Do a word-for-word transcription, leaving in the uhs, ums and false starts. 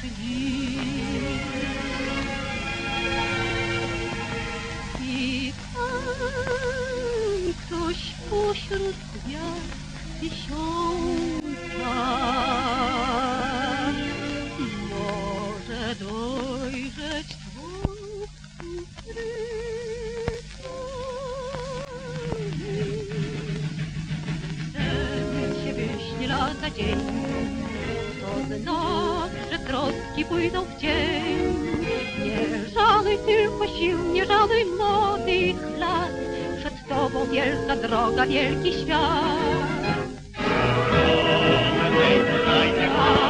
drzwi. I tam ktoś pośród gwiazd tysiąca może dojrzeć twą ukrytą. Sen się wyśnie lata dzień, to znak, że troski pójdą w cień. Nie żaluj tylko sił, nie żaluj młodych lat, przed tobą wielka droga, wielki świat.